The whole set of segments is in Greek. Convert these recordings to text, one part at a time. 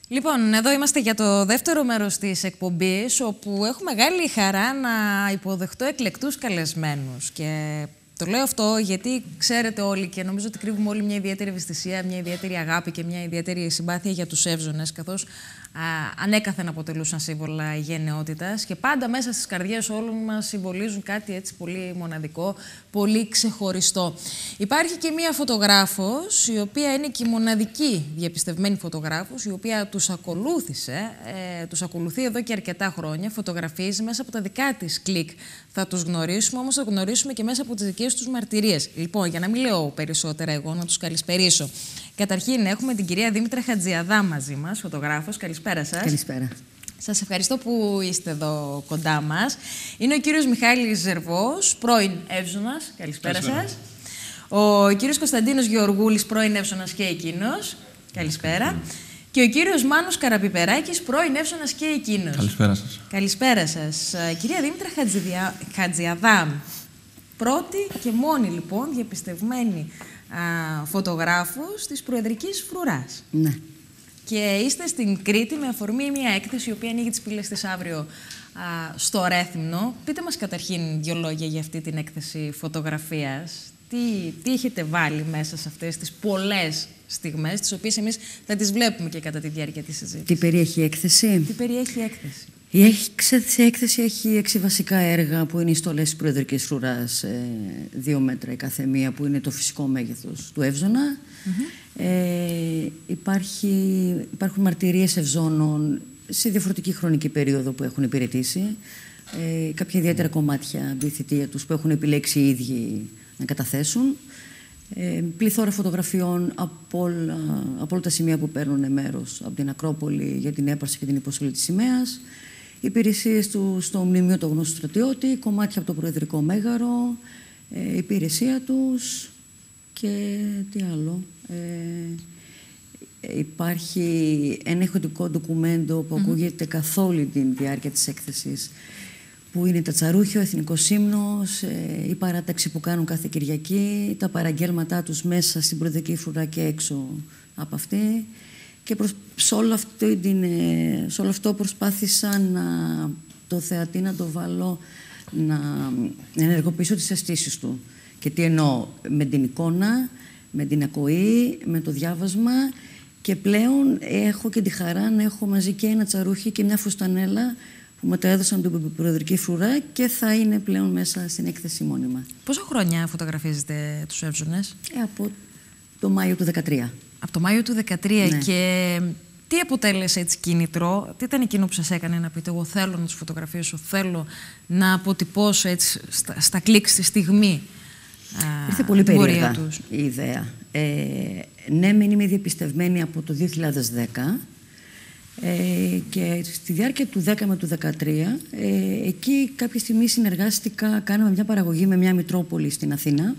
Λοιπόν, εδώ είμαστε για το δεύτερο μέρος της εκπομπής, όπου έχω μεγάλη χαρά να υποδεχτώ εκλεκτούς καλεσμένους. Και το λέω αυτό γιατί ξέρετε όλοι και νομίζω ότι κρύβουμε όλοι μια ιδιαίτερη ευαισθησία, μια ιδιαίτερη αγάπη και μια ιδιαίτερη συμπάθεια για τους Εύζωνες, καθώς ανέκαθεν αποτελούσαν σύμβολα γενναιότητας και πάντα μέσα στις καρδιές όλων μας συμβολίζουν κάτι έτσι πολύ μοναδικό, πολύ ξεχωριστό. Υπάρχει και μία φωτογράφος, η οποία είναι και η μοναδική διαπιστευμένη φωτογράφος, η οποία τους ακολούθησε, τους ακολουθεί εδώ και αρκετά χρόνια, φωτογραφίζει μέσα από τα δικά της κλικ. Θα τους γνωρίσουμε, όμως θα γνωρίσουμε και μέσα από τις δικές τους μαρτυρίες. Λοιπόν, για να μην λέω περισσότερα εγώ, να τους καλησπερίσω. Καταρχήν, έχουμε την κυρία Δήμητρα Χατζιαδά μαζί μας, φωτογράφος. Καλησπέρα σας. Καλησπέρα. Σας ευχαριστώ που είστε εδώ κοντά μας. Είναι ο κύριος Μιχάλης Ζερβός, πρώην Εύζωνας. Καλησπέρα σας. Ο κύριος Κωνσταντίνος Γεωργούλης, πρώην Εύζωνας και εκείνος. Καλησπέρα. Και ο κύριος Μάνος Καραπιπεράκης, πρώην Εύζωνας και εκείνος. Καλησπέρα σας. Καλησπέρα σας. Κυρία Δήμητρα Χατζιαδά, πρώτη και μόνη λοιπόν διαπιστευμένη φωτογράφος της Προεδρικής Φρουράς. Ναι. Και είστε στην Κρήτη με αφορμή μια έκθεση η οποία ανοίγει τις πύλες της αύριο στο Ρέθυμνο. Πείτε μας καταρχήν δύο λόγια για αυτή την έκθεση φωτογραφίας. Τι έχετε βάλει μέσα σε αυτές τις πολλές στιγμές, τις οποίες εμείς θα τις βλέπουμε και κατά τη διάρκεια της συζήτησης. Τι περιέχει η έκθεση? Τι περιέχει η έκθεση? Η έκθεση έχει 6 βασικά έργα που είναι οι στολές της Προεδρικής Φρουράς, 2 μέτρα η καθεμία, που είναι το φυσικό μέγεθος του Εύζωνα. Υπάρχουν μαρτυρίες Ευζώνων σε διαφορετική χρονική περίοδο που έχουν υπηρετήσει. Κάποια ιδιαίτερα κομμάτια από τη θητεία τους που έχουν επιλέξει οι ίδιοι να καταθέσουν. Πληθώρα φωτογραφιών από όλα τα σημεία που παίρνουν μέρος από την Ακρόπολη για την έπαρση και την υποστολή της σημαίας. Υπηρεσίες του στο Μνημείο του Γνώστου Στρατιώτη, κομμάτια από το Προεδρικό Μέγαρο, υπηρεσία τους και τι άλλο. Υπάρχει ένα ηχητικό ντοκουμέντο που ακούγεται καθ' όλη τη διάρκεια της έκθεσης, που είναι τα τσαρούχια, ο Εθνικός Ύμνος, η παράταξη που κάνουν κάθε Κυριακή, τα παραγγέλματά τους μέσα στην Προεδρική Φρουρά και έξω από αυτή. Και σε όλο αυτό προσπάθησα το θεατή να το βάλω, να ενεργοποιήσω τις αισθήσεις του. Και τι εννοώ? Με την εικόνα, με την ακοή, με το διάβασμα, και πλέον έχω και τη χαρά να έχω μαζί και ένα τσαρούχι και μια φουστανέλα που μου τα έδωσαν από την Προεδρική Φρουρά και θα είναι πλέον μέσα στην έκθεση μόνιμα. Πόσα χρόνια φωτογραφίζετε τους Εύζωνες? Από το Μάιο του 2013. Από το Μάιο του 2013, ναι. Και τι αποτέλεσε έτσι κίνητρο, τι ήταν εκείνο που σας έκανε να πείτε εγώ θέλω να τους φωτογραφίσω, θέλω να αποτυπώσω έτσι στα κλικ στη στιγμή? Ήρθε πολύ περίεργα η ιδέα. Ναι, μεν είμαι διαπιστευμένη από το 2010 και στη διάρκεια του 10 με του 2013 εκεί κάποια στιγμή συνεργάστηκα, κάναμε μια παραγωγή με μια Μητρόπολη στην Αθήνα,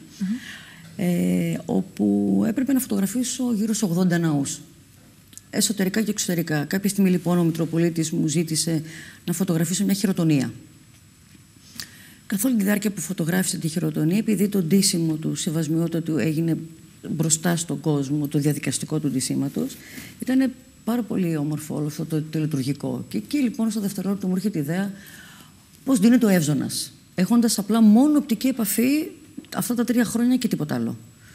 όπου έπρεπε να φωτογραφίσω γύρω στους 80 ναούς, εσωτερικά και εξωτερικά. Κάποια στιγμή λοιπόν ο Μητροπολίτης μου ζήτησε να φωτογραφίσω μια χειροτονία. Καθ' όλη τη διάρκεια που φωτογράφησε τη χειροτονία, επειδή το ντύσιμο του, σεβασμιότητα του έγινε μπροστά στον κόσμο, το διαδικαστικό του ντύσιματος, ήταν πάρα πολύ όμορφο όλο αυτό το λειτουργικό. Και εκεί λοιπόν στο δευτερόλεπτο μου έρχεται η ιδέα πώς δίνεται ο Εύζωνας, έχοντας απλά μόνο οπτική επαφή αυτά τα 3 χρόνια και τίποτα άλλο.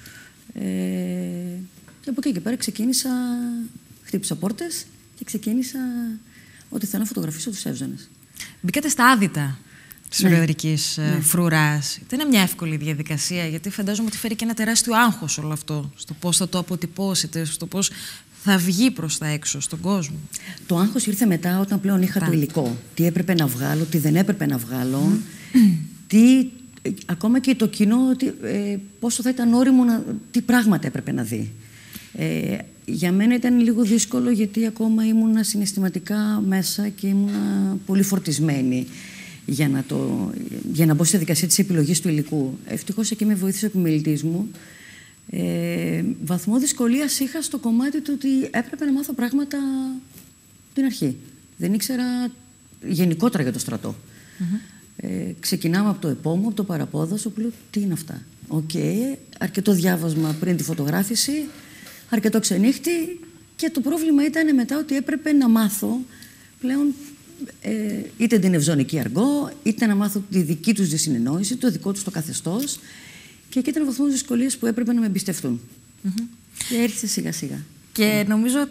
Και από εκεί και πέρα χτύπησα πόρτες και ξεκίνησα ότι θέλω να φωτογραφίσω τους Εύζωνες. Μπήκατε στα άδυτα της Προεδρικής Φρουράς. Ήταν μια εύκολη διαδικασία, γιατί φαντάζομαι ότι φέρει και ένα τεράστιο άγχος όλο αυτό, στο πώς θα το αποτυπώσετε, στο πώς θα βγει προς τα έξω στον κόσμο. Το άγχος ήρθε μετά, όταν πλέον είχα το υλικό. Τι έπρεπε να βγάλω, τι δεν έπρεπε να βγάλω, ακόμα και το κοινό, πόσο θα ήταν όριμο, τι πράγματα έπρεπε να δει. Για μένα ήταν λίγο δύσκολο, γιατί ακόμα ήμουνα συναισθηματικά μέσα και ήμουνα πολύ φορτισμένη για να μπω στη διαδικασία της επιλογής του υλικού. Ευτυχώς εκεί με βοήθησε ο επιμελητής μου. Βαθμό δυσκολίας είχα στο κομμάτι του ότι έπρεπε να μάθω πράγματα την αρχή. Δεν ήξερα γενικότερα για το στρατό. Ξεκινάμε από το επόμο, από το παραπόδασο, που λέω τι είναι αυτά. Αρκετό διάβασμα πριν τη φωτογράφηση, αρκετό ξενύχτη Και το πρόβλημα ήταν μετά ότι έπρεπε να μάθω πλέον είτε την ευζωνική αργό, είτε να μάθω τη δική τους συνεννόηση, το δικό τους το καθεστώς. Και εκεί ήταν ο βαθμός δυσκολίας που έπρεπε να με εμπιστευτούν. Και έρχεται σιγά-σιγά. Και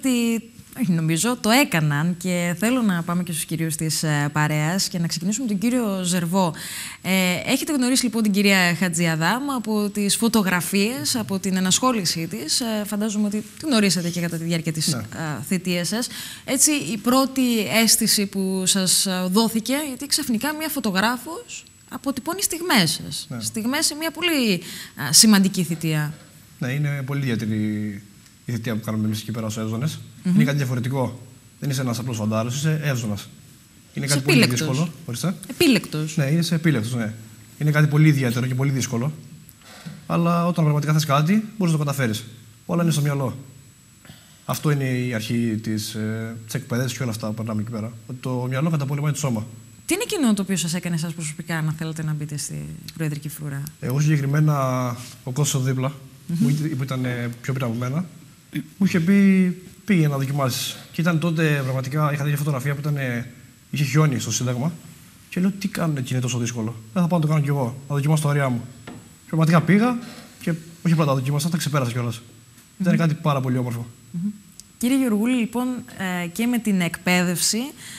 νομίζω το έκαναν και θέλω να πάμε και στους κυρίους της παρέας και να ξεκινήσουμε με τον κύριο Ζερβό. Έχετε γνωρίσει λοιπόν την κυρία Χατζιαδάμ από τις φωτογραφίες, από την ενασχόλησή της. Φαντάζομαι ότι την γνωρίσατε και κατά τη διάρκεια της θητείας σας. Έτσι, η πρώτη αίσθηση που σας δόθηκε, γιατί ξαφνικά μια φωτογράφος αποτυπώνει στιγμές σας. Ναι. Στιγμές σε μια πολύ σημαντική θητεία. Ναι, είναι πολύ ιδιαίτερη η θητεία που κάνουμε εμείς εκεί πέρα ως εύζωνες. Είναι κάτι διαφορετικό. Δεν είσαι ένας απλός φαντάρος, είσαι εύζωνας. Είναι κάτι πολύ δύσκολο. Επίλεκτος. Ναι, είσαι επίλεκτος, ναι. Είναι κάτι πολύ ιδιαίτερο και πολύ δύσκολο. Αλλά όταν πραγματικά θες κάτι, μπορείς να το καταφέρεις. Όλα είναι στο μυαλό. Αυτό είναι η αρχή της εκπαίδευσης και όλα αυτά που περνάμε εκεί πέρα. Ότι το μυαλό καταπολεμάει το σώμα. Τι είναι εκείνο το οποίο σας έκανε εσάς προσωπικά να θέλετε να μπείτε στη προεδρική φρουρά? Εγώ συγκεκριμένα, ο Κώστας δίπλα, που ήταν πιο πριν από μένα, μου είχε πει πήγε να δοκιμάσεις. Και ήταν τότε πραγματικά, είχα δει μια φωτογραφία που είχε χιόνι στο Σύνταγμα. Και λέω: τι κάνουν εκεί, είναι τόσο δύσκολο. Δεν θα πάω να το κάνω κι εγώ, να δοκιμάσω τα ωριά μου. Και πραγματικά πήγα και όχι πρώτα δοκίμασα, τα ξεπέρασα κιόλας. Ήταν κάτι πάρα πολύ όμορφο. Κύριε Γεωργούλη, λοιπόν, και με την εκπαίδευση.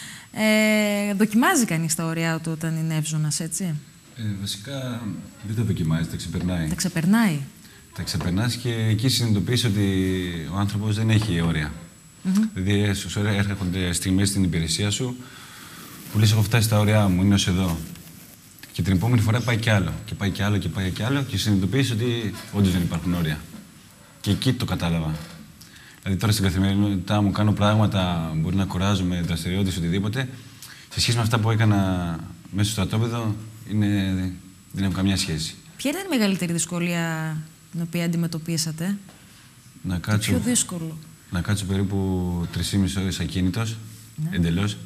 Δοκιμάζει κανείς τα ωριά του όταν είναι εύζωνας, έτσι? Βασικά δεν τα δοκιμάζει, τα ξεπερνάει. Τα ξεπερνάει. Τα ξεπερνάς και εκεί συνειδητοποιείς ότι ο άνθρωπος δεν έχει όρια. Δηλαδή, έρχονται στιγμές στην υπηρεσία σου που λες: έχω φτάσει στα ωριά μου, είναι ως εδώ. Και την επόμενη φορά πάει κι άλλο. Και πάει κι άλλο και πάει κι άλλο και συνειδητοποιείς ότι όντως δεν υπάρχουν όρια. Και εκεί το κατάλαβα. Δηλαδή, τώρα στην καθημερινότητά μου κάνω πράγματα, μπορεί να κουράζομαι, δραστηριότητες, οτιδήποτε. Σε σχέση με αυτά που έκανα μέσα στο στρατόπεδο, δεν έχουν καμιά σχέση. Ποια ήταν η μεγαλύτερη δυσκολία την οποία αντιμετωπίσατε? Το πιο δύσκολο. Να κάτσω περίπου 3,5 ώρες ακίνητος, εντελώς.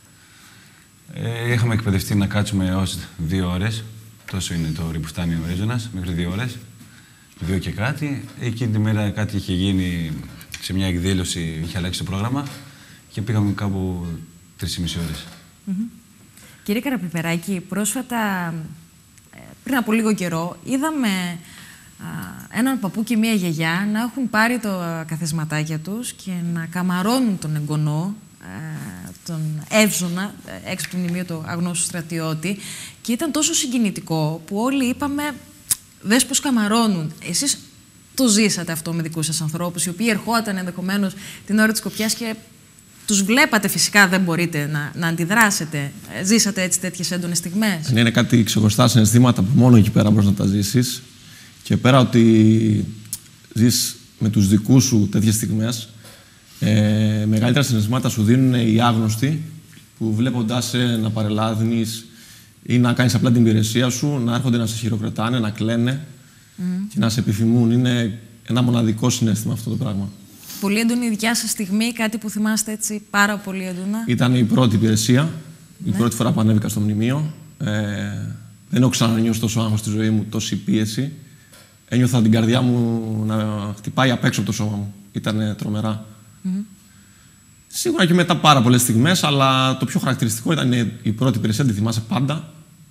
Είχαμε εκπαιδευτεί να κάτσουμε ως 2 ώρες. Τόσο είναι το όριο που φτάνει ο εύζωνας, μέχρι 2 ώρες. 2 και κάτι. Εκείνη τη μέρα κάτι είχε γίνει σε μια εκδήλωση, είχε αλλάξει το πρόγραμμα και πήγαμε κάπου 3,5 ώρες. Κύριε Καραπιπεράκη, πρόσφατα, πριν από λίγο καιρό, είδαμε έναν παππού και μία γιαγιά να έχουν πάρει τα καθεσματάκια τους και να καμαρώνουν τον εγγονό, τον εύζωνα, έξω από το μνημείο του αγνώστου στρατιώτη, και ήταν τόσο συγκινητικό που όλοι είπαμε: δες πως καμαρώνουν. Εσείς το ζήσατε αυτό με δικούς σας ανθρώπους, οι οποίοι ερχόταν ενδεχομένως την ώρα της κοπιάς και τους βλέπατε, φυσικά δεν μπορείτε να αντιδράσετε. Ζήσατε έτσι τέτοιες έντονες στιγμές? Είναι κάτι ξεχωριστά συναισθήματα που μόνο εκεί πέρα μπορείς να τα ζήσεις. Και πέρα ότι ζεις με τους δικούς σου τέτοιες στιγμές, μεγαλύτερα συναισθήματα σου δίνουν οι άγνωστοι που βλέποντάς σε να παρελάδνεις ή να κάνεις απλά την υπηρεσία σου, να έρχονται να σε χειροκροτάνε, να κλαίνε και να σε επιθυμούν. Είναι ένα μοναδικό συναίσθημα αυτό το πράγμα. Πολύ έντονη η δικιά σας στιγμή, κάτι που θυμάστε έτσι πάρα πολύ έντονα? Ήταν η πρώτη υπηρεσία, η πρώτη φορά που ανέβηκα στο μνημείο. Δεν έχω ξανανιώσει τόσο άγχος στη ζωή μου, τόση πίεση. Ένιωθα την καρδιά μου να χτυπάει απ' έξω από το σώμα μου. Ήταν τρομερά. Σίγουρα και μετά πάρα πολλές στιγμές, αλλά το πιο χαρακτηριστικό ήταν η πρώτη υπηρεσία, τη θυμάσαι πάντα.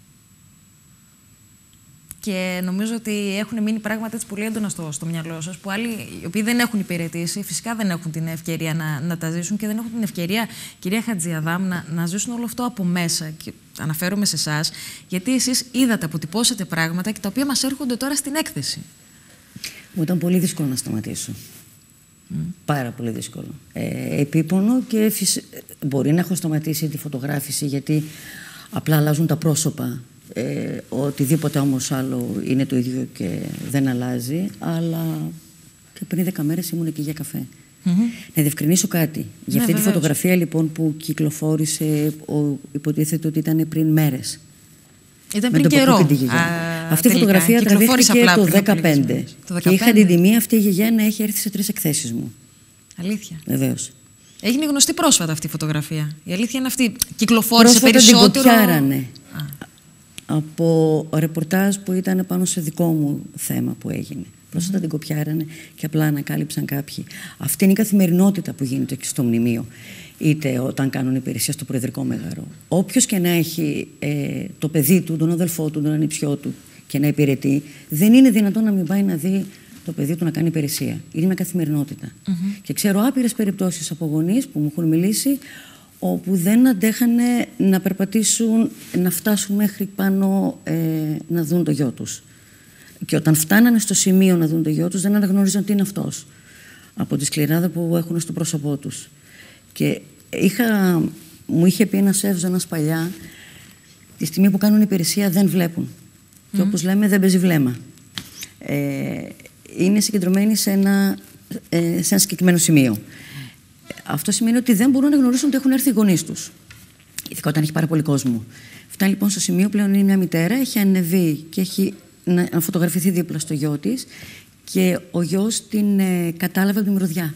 Και νομίζω ότι έχουν μείνει πράγματα έτσι πολύ έντονα στο μυαλό σας, που άλλοι οι οποίοι δεν έχουν υπηρετήσει, φυσικά δεν έχουν την ευκαιρία να τα ζήσουν και δεν έχουν την ευκαιρία, κυρία Χατζιαδάμ, να ζήσουν όλο αυτό από μέσα. Και αναφέρομαι σε εσάς, γιατί εσείς είδατε, αποτυπώσατε πράγματα και τα οποία μας έρχονται τώρα στην έκθεση. Μου ήταν πολύ δύσκολο να σταματήσω. Πάρα πολύ δύσκολο. Επίπονο και μπορεί να έχω σταματήσει τη φωτογράφηση, γιατί απλά αλλάζουν τα πρόσωπα. Οτιδήποτε όμως άλλο είναι το ίδιο και δεν αλλάζει, αλλά και πριν 10 μέρες ήμουν εκεί για καφέ. Να διευκρινίσω κάτι. Για αυτή τη φωτογραφία λοιπόν που κυκλοφόρησε, υποτίθεται ότι ήταν πριν μέρες. Ήταν πριν καιρό. Αυτή η φωτογραφία τραβήχτηκε το 2015. Και είχα την τιμή αυτή η γιαγιά να έχει έρθει σε 3 εκθέσεις μου. Αλήθεια? Βεβαίως. Έγινε γνωστή πρόσφατα αυτή η φωτογραφία. Η αλήθεια είναι αυτή. Κυκλοφόρησε περισσότερο. Πρόσφατα την κοπιάρανε. Από ρεπορτάζ που ήταν πάνω σε δικό μου θέμα που έγινε. Πρόσφατα την κοπιάρανε και απλά ανακάλυψαν κάποιοι. Αυτή είναι η καθημερινότητα που γίνεται και στο μνημείο, είτε όταν κάνουν υπηρεσία στο Προεδρικό Μέγαρο. Όποιος και να έχει το παιδί του, τον αδελφό του, τον ανιψιό του και να υπηρετεί, δεν είναι δυνατόν να μην πάει να δει το παιδί του να κάνει υπηρεσία. Είναι μια καθημερινότητα. Και ξέρω άπειρες περιπτώσεις από γονείς που μου έχουν μιλήσει, όπου δεν αντέχανε να περπατήσουν, να φτάσουν μέχρι πάνω να δουν το γιο τους. Και όταν φτάνανε στο σημείο να δουν το γιο τους, δεν αναγνώριζαν τι είναι αυτός, από τη σκληράδα που έχουν στο πρόσωπό τους. Και μου είχε πει ένας εύζωνας παλιά, τη στιγμή που κάνουν υπηρεσία δεν βλέπουν. Και όπως λέμε, δεν παίζει βλέμμα. Είναι συγκεντρωμένοι σε ένα συγκεκριμένο σημείο. Αυτό σημαίνει ότι δεν μπορούν να γνωρίσουν ότι έχουν έρθει οι γονείς τους. Ειδικά όταν έχει πάρα πολύ κόσμο. Φτάνει λοιπόν στο σημείο πλέον είναι μια μητέρα, έχει ανεβεί και έχει να φωτογραφηθεί δίπλα στο γιο της και ο γιος την κατάλαβε από τη μυρωδιά.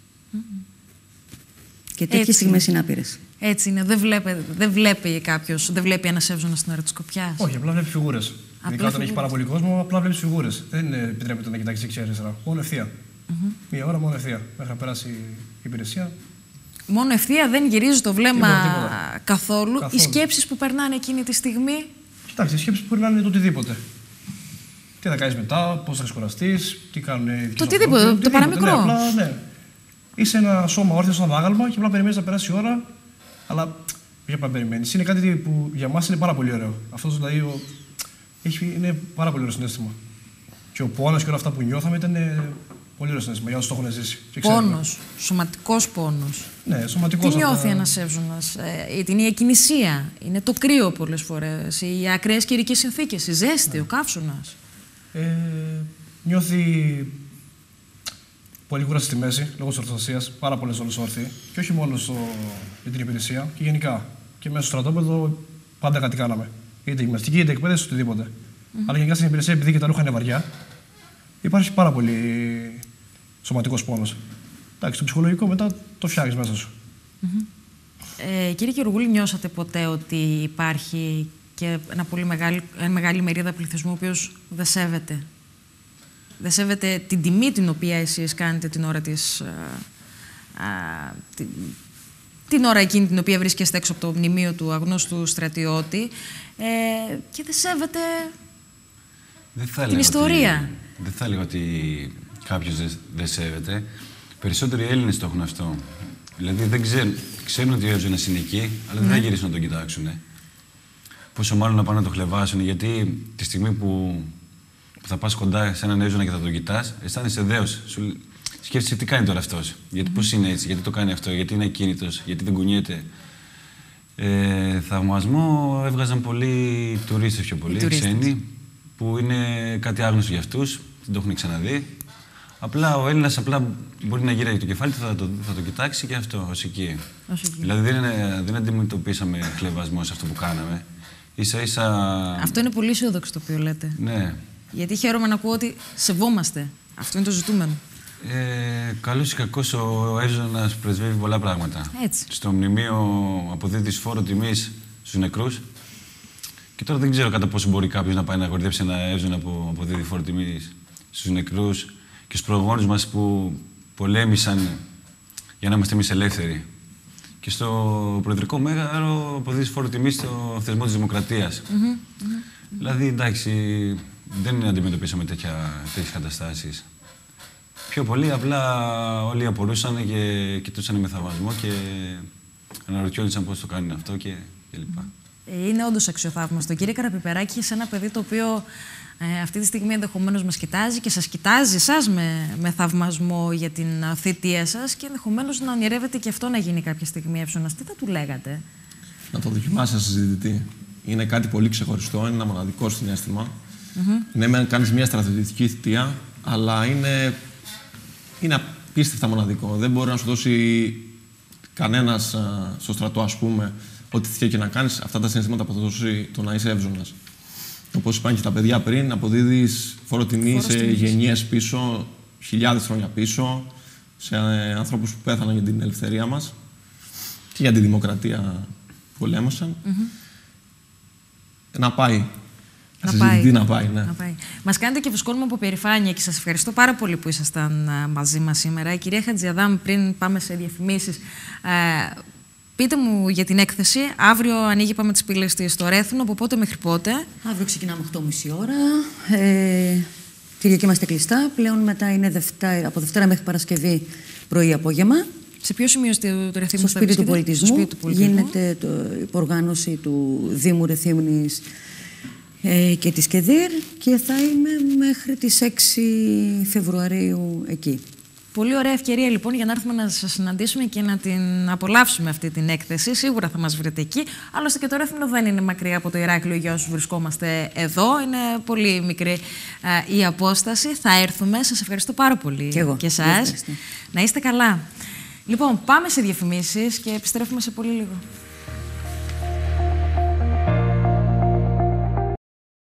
Και τέτοιες στιγμές είναι άπειρες. Έτσι είναι. Δεν βλέπει κάποιος, δεν βλέπει ένας εύζωνας στην ώρα της κοπιάς. Όχι, απλά βλέπει φιγούρες. Ειδικά όταν έχει πάρα πολύ κόσμο, απλά βλέπει φιγούρες. Δεν επιτρέπεται να κοιτάξει δεξιά-αριστερά. Μόνο ευθεία. Μία ώρα μόνο ευθεία. Μέχρι να περάσει η υπηρεσία. Μόνο ευθεία, δεν γυρίζει το βλέμμα τίποτα. καθόλου. Οι σκέψεις που περνάνε εκείνη τη στιγμή. Κοιτάξτε, οι σκέψεις που περνάνε το οτιδήποτε. Τι θα κάνεις μετά, πώς θα ξεκουραστείς, τι κάνουν. Το οτιδήποτε, το παραμικρό. Ναι, απλά, ναι. Είσαι ένα σώμα όρθιο, ένα δάγαλμα και απλά περιμένεις να περάσει η ώρα. Αλλά για να περιμένεις. Είναι κάτι που για μας είναι πάρα πολύ ωραίο. Αυτό δηλαδή είναι πάρα πολύ ωραίο συναίσθημα. Και ο πόνος και όλα αυτά που νιώθαμε ήταν πολύ ωραίο συναίσθημα για όσους το έχουν ζήσει. Πόνος, σωματικός πόνος. Ναι, σωματικός. Τι νιώθει ένας εύζωνας? Είναι η εκκινησία, είναι το κρύο πολλές φορές, οι ακραίες καιρικές συνθήκες, η ζέστη, ο καύσωνας. Νιώθει πολύ κούραση στη μέση λόγω της ορθοστασίας, πάρα πολλές ώρες όρθιοι. Και όχι μόνο για την υπηρεσία, και γενικά. Και μέσα στο στρατόπεδο πάντα κάτι κάναμε. Είτε γυμναστική, είτε εκπαίδευση, οτιδήποτε. Αλλά γενικά στην υπηρεσία, επειδή και τα ρούχα είναι βαριά, υπάρχει πάρα πολύ σωματικός πόνος. Εντάξει, το ψυχολογικό μετά το φτιάχνεις μέσα σου. Κύριε Γεωργούλη, νιώσατε ποτέ ότι υπάρχει και μια μεγάλη μερίδα πληθυσμού ο οποίος δεν σέβεται? Δεν σέβεται την τιμή την οποία εσείς κάνετε την ώρα την ώρα εκείνη την οποία βρίσκεστε έξω από το μνημείο του αγνώστου στρατιώτη και δεν σέβεται την ιστορία. Δεν θα έλεγα ότι κάποιος δεν σέβεται. Περισσότεροι Έλληνες το έχουν αυτό. Δηλαδή δεν ξέρουν ότι ο εύζωνας είναι εκεί, αλλά δεν θα γυρίσουν να τον κοιτάξουν. Πόσο μάλλον να πάνε να το χλεβάσουν, γιατί τη στιγμή που θα πας κοντά σε έναν εύζωνα και θα τον κοιτάς, αισθάνεσαι δέος. Σκέφτεσαι τι κάνει τώρα αυτός, γιατί πώς είναι έτσι, γιατί το κάνει αυτό, γιατί είναι ακίνητος, γιατί δεν κουνιέται. Θαυμασμό έβγαζαν πολλοί τουρίστες πιο πολύ, ξένοι, που είναι κάτι άγνωστο για αυτούς, δεν το έχουν ξαναδεί. Απλά ο Έλληνας μπορεί να γυρίσει το κεφάλι του, θα το κοιτάξει και αυτό ως εκεί. Δηλαδή δεν αντιμετωπίσαμε χλεβασμό σε αυτό που κάναμε. Ίσα-ίσα... Αυτό είναι πολύ αισιόδοξο το οποίο λέτε. Ναι. Γιατί χαίρομαι να ακούω ότι σεβόμαστε. Αυτό είναι το ζητούμενο. Καλώς ή κακώς ο εύζωνας πρεσβεύει πολλά πράγματα. Έτσι. Στο μνημείο αποδίδεις φόρο τιμής στους νεκρούς. Και τώρα δεν ξέρω κατά πόσο μπορεί κάποιος να πάει να κορυδέψει ένα εύζωνα που αποδίδει φόρο τιμής στους νεκρούς και στους προγόνους μας που πολέμησαν για να είμαστε εμείς ελεύθεροι. Και στο Προεδρικό Μέγαρο αποδίδεις φόρο τιμής στο θεσμό της Δημοκρατίας. Δηλαδή, εντάξει, δεν αντιμετωπίσαμε τέτοιες καταστάσεις. Πιο πολύ, απλά όλοι απορούσαν και κοιτούσαν με θαυμασμό και αναρωτιόντουσαν πώς το κάνουν αυτό και λοιπά. Είναι όντως αξιοθαύμαστο. Κύριε Καραπιπεράκη, σε ένα παιδί το οποίο αυτή τη στιγμή ενδεχομένως μας κοιτάζει και σας κοιτάζει εσάς με θαυμασμό για την θητεία σας και ενδεχομένως να ονειρεύεται και αυτό να γίνει κάποια στιγμή εύσωνας. Τι θα του λέγατε? Να το δοκιμάσει σαν συζητητή. Είναι κάτι πολύ ξεχωριστό, είναι ένα μοναδικό συναίσθημα. Ναι, μεν κάνεις μια στρατιωτική θητεία, αλλά είναι απίστευτα μοναδικό. Δεν μπορεί να σου δώσει κανένας στο στρατό, ας πούμε, ό,τι θητεία και να κάνεις, αυτά τα συναισθήματα που θα δώσει το να είσαι εύζωνας. Όπως είπαν και τα παιδιά πριν, αποδίδεις φόρο τιμή σε γενιές πίσω, χιλιάδες χρόνια πίσω, σε ανθρώπους που πέθαναν για την ελευθερία μας και για τη δημοκρατία που πολέμησαν. Να πάει Να πάει, ναι. Μας κάνετε και φουσκώνουμε από περηφάνεια και σας ευχαριστώ πάρα πολύ που ήσασταν μαζί μας σήμερα. Η κυρία Χατζιαδάμ, πριν πάμε σε διαφημίσεις, πείτε μου για την έκθεση. Αύριο ανοίγει, πάμε τις πύλες της στο Ρέθουνο. Από πότε μέχρι πότε? Αύριο ξεκινάμε 8:30 ώρα. Κυριακή είμαστε κλειστά. Πλέον μετά είναι από Δευτέρα μέχρι Παρασκευή πρωί-απόγευμα. Σε ποιο σημείο του Ρεθύμνου? Στο σπίτι του πολιτισμού. Γίνεται η υποργάνωση του Δήμου Ρεθύμνης και της ΚΕΔΙΡ και θα είμαι μέχρι τις 6 Φεβρουαρίου εκεί. Πολύ ωραία ευκαιρία λοιπόν για να έρθουμε να σας συναντήσουμε και να την απολαύσουμε αυτή την έκθεση. Σίγουρα θα μας βρείτε εκεί. Άλλωστε και το Ρέθυμνο δεν είναι μακριά από το Ηράκλειο για όσους βρισκόμαστε εδώ. Είναι πολύ μικρή η απόσταση. Θα έρθουμε. Σας ευχαριστώ πάρα πολύ και εγώ. Και εσάς. Να είστε καλά. Λοιπόν, πάμε σε διαφημίσεις και επιστρέφουμε σε πολύ λίγο.